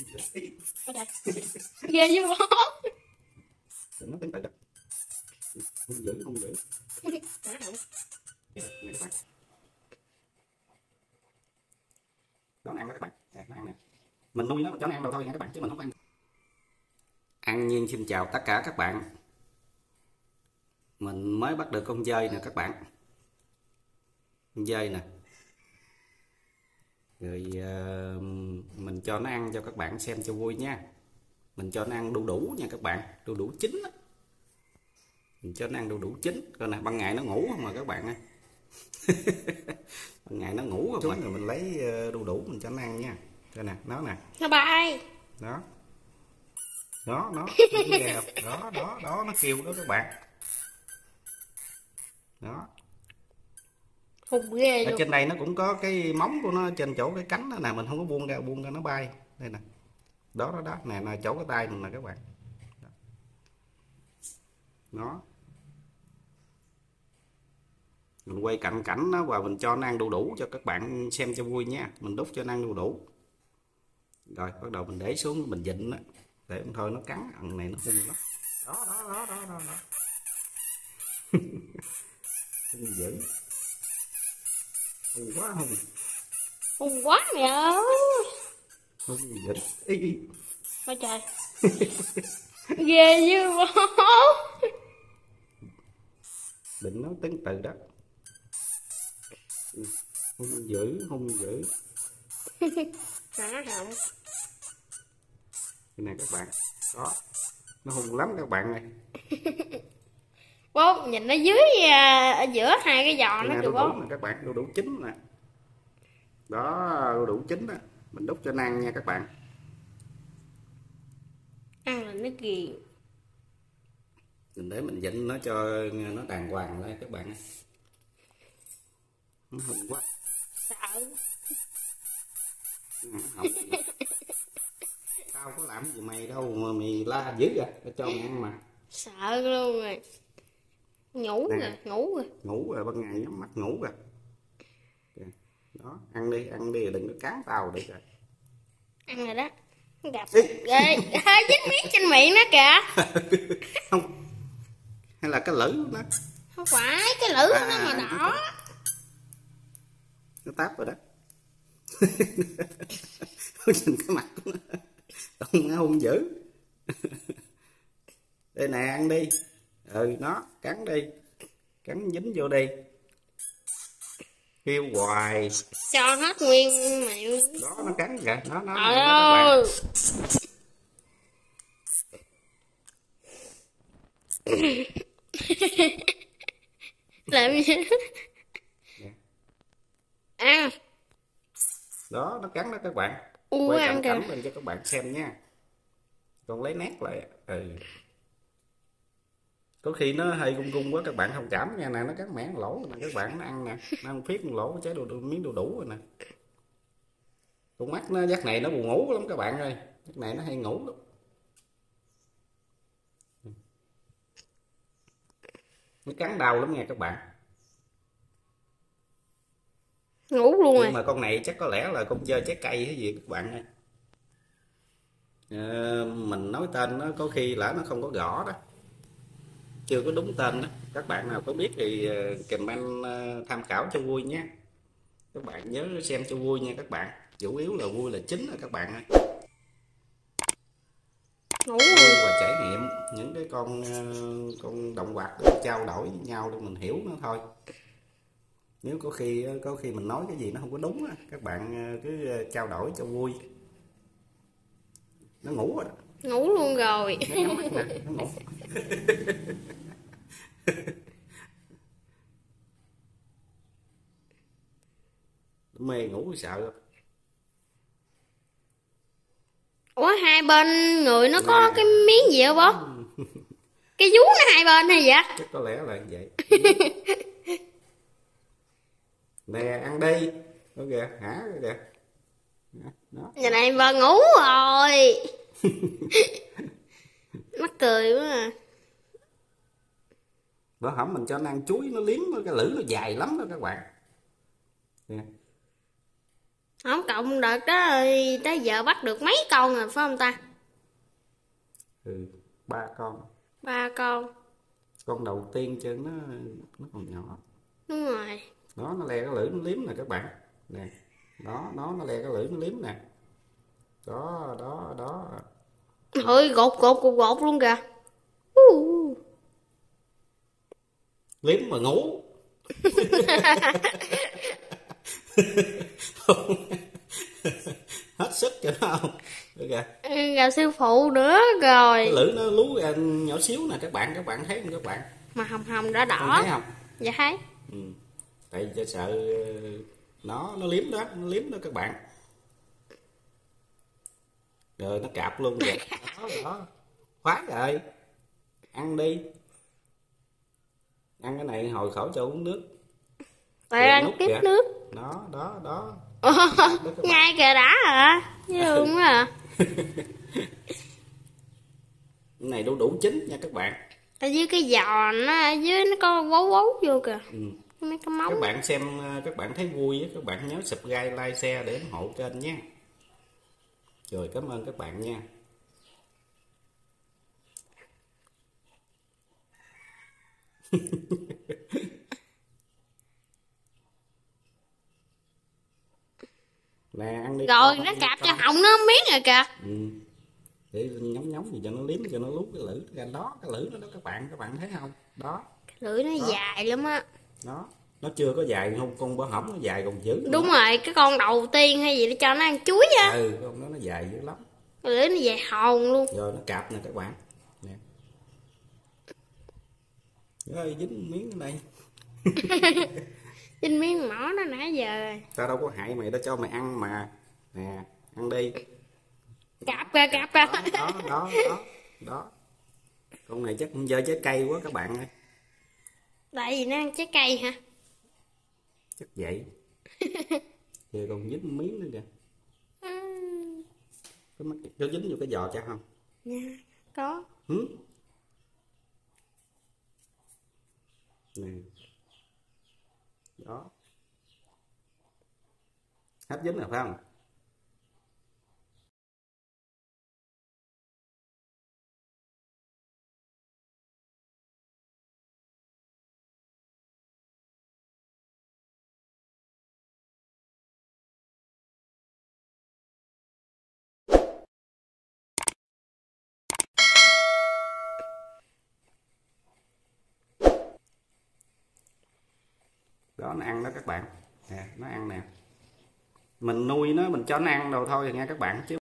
ghê chứ bố. Nó tính tự đó. Không giữ. Đó ăn đó các bạn. Nó ăn nè. Mình nuôi nó cho nó ăn đâu thôi nha các bạn, chứ mình không ăn. An Nhiên xin chào tất cả các bạn. Mình mới bắt được con dơi nè các bạn. Con dơi nè. Rồi mình cho nó ăn cho các bạn xem cho vui nha. Mình cho nó ăn đu đủ nha các bạn, đu đủ chín á. Mình cho nó ăn đu đủ chín. Coi nè, ban ngày nó ngủ không mà các bạn ơi. Ban ngày nó ngủ không rồi mình lấy đu đủ mình cho nó ăn nha. Coi nè, nó nè. Nó bay. Đó. Nó ghê không? Đó nó kêu đó các bạn. Đó. Hùng ghê Ở luôn. trên đây nó cũng có cái móng của nó trên chỗ cái cánh đó nè, mình không có buông ra nó bay. Đây nè. Đó nè chỗ cái tay mình nè các bạn. Đó. Mình quay cận cảnh nó và mình cho nó ăn đu đủ cho các bạn xem cho vui nha. Mình đút cho nó ăn đu đủ. Rồi bắt đầu mình để xuống mình vịn đó. Để thôi nó cắn ăn này nó hung lắm. Đó. Hung dữ. Hung quá hung. Hùng quá mẹ ơi. Hung dữ. Ý. Ôi trời. Ghê chứ bố. Định nó tính từ đó. Hung dữ. Hả không? Đây nè các bạn. Đó. Nó hung lắm các bạn này. Bố nhìn nó dưới ở giữa hai cái giò nó kìa bố. Nè các bạn, đu đủ chín nè. Đó, đu đủ chín đó. Mình đút cho nó ăn nha các bạn. Ăn là nó ghiền. Mình để mình vịn nó cho nó đàng hoàng lại các bạn. Nó hung quá. Sợ. Không. Tao có làm gì mày đâu mà mày la dữ à, tao cho mày ăn mà. Sợ luôn rồi. Ngủ rồi Ban ngày nhắm mắt ngủ rồi. Đó, ăn đi đừng có cắn tao được rồi. Ăn rồi đó. Gặp ghê. Dính miếng trên miệng nó kìa. Không. Hay là cái lưỡi nó. Không phải cái lưỡi nó mà đỏ. Nó táp rồi đó. Nhìn cái mặt của nó hung dữ. Đây nè ăn đi. Nó cắn đi. Cắn dính vô đi. Kêu hoài. Cho hết nguyên miệng. Đó nó cắn kìa. Nó Trời ơi. Làm gì? Ăn. Đó nó cắn đó các bạn. Quay cận cảnh lên cho các bạn xem nha. Con lấy nét lại. Có khi nó hơi gung quá các bạn thông cảm nha nè, nó cắn mẻ lỗ nè các bạn, nó ăn nè, nó ăn phiết lỗ trái miếng đu đủ rồi nè. Con mắt nó giấc này nó buồn ngủ lắm các bạn ơi, giấc này nó hay ngủ lắm. Nó cắn đau lắm nha các bạn. Ngủ luôn rồi. Nhưng mà con này chắc có lẽ là con chơi trái cây hay gì các bạn ơi. Mình nói tên nó có khi là nó không có gõ đó, chưa có đúng tên đó. Các bạn nào có biết thì comment tham khảo cho vui nhé. Các bạn nhớ xem cho vui nha các bạn, chủ yếu là vui là chính là các bạn ơi. Vui và trải nghiệm những cái con động vật để trao đổi với nhau để mình hiểu nó thôi. Nếu có khi mình nói cái gì nó không có đúng á, các bạn cứ trao đổi cho vui. Nó ngủ rồi đó. Ngủ luôn rồi. Nó nhắm mắt nè, nó ngủ. Mê ngủ sợ. Ủa hai bên người nó có cái miếng gì không bố? Cái vú nó hai bên hay vậy? Chắc có lẽ là vậy. Nè ăn đi. Đó kìa, hả kìa. Giờ này vợ ngủ rồi. Mắc cười quá à. Bữa hổm mình cho nó ăn chuối nó liếm cái lưỡi nó dài lắm đó các bạn. Nè. Không cộng đợt đó rồi tới giờ bắt được mấy con rồi phải không ta? 3 con. 3 con. Con đầu tiên chứ nó còn nhỏ. Đúng rồi. Đó, nó le cái lưỡi nó liếm nè các bạn. Nè. Đó, nó le cái lưỡi nó liếm nè. Đó, đó, đó. Ôi, gột luôn kìa. Liếm mà ngủ. Hết sức cho nó không? Được kìa. Gà sư phụ nữa rồi. Cái lưỡi nó lú ra nhỏ xíu nè các bạn thấy không các bạn? Mà hồng đỏ Con đỏ. thấy không? Dạ thấy. Tại vì sợ nó liếm đó các bạn. Rồi nó cạp luôn kìa. Đó. Khoái rồi. Ăn đi. Ăn cái này hồi khỏi cho uống nước. Tại ăn tiếp kìa. nước. Đó. Ngay kìa đã hả? Chứ đúng à. Cái này đủ chín nha các bạn. Ở dưới cái giò nó ở dưới nó có vấu vô kìa. Mấy cái móng. Các bạn xem các bạn thấy vui các bạn nhớ subscribe, like, share để ủng hộ kênh nhé. Rồi cảm ơn các bạn nha. Nè ăn đi. Rồi nó cạp cho họng nó miếng rồi kìa. Để nhóng gì cho nó liếm cho nó lú cái lưỡi ra đó, cái lưỡi đó các bạn thấy không? Đó. Lưỡi nó dài lắm á. Đó, nó chưa có dài không, con bó hỏng nó dài còn dữ. Đúng rồi, cái con đầu tiên hay gì để cho nó ăn chuối á. Con đó nó dài dữ lắm. Cái lưỡi nó dài hòn luôn. Rồi nó cạp nè các bạn. Nè. Rồi dính miếng ở đây. Dính miếng mỏ nó nãy giờ rồi. Tao đâu có hại mày, tao cho mày ăn mà. Nè, ăn đi. Cạp ra. Đó. Con này chắc cũng dơ trái cây quá các bạn ơi. Tại vì nó ăn trái cây hả? Chắc vậy. Giờ còn dính miếng nữa kìa. Có dính vô cái giò chắc không? Nha, có. Nè. Đó. Hết dính rồi phải không? Đó nó ăn đó các bạn. Nè, nó ăn nè. Mình nuôi nó, mình cho nó ăn đồ thôi nha các bạn chứ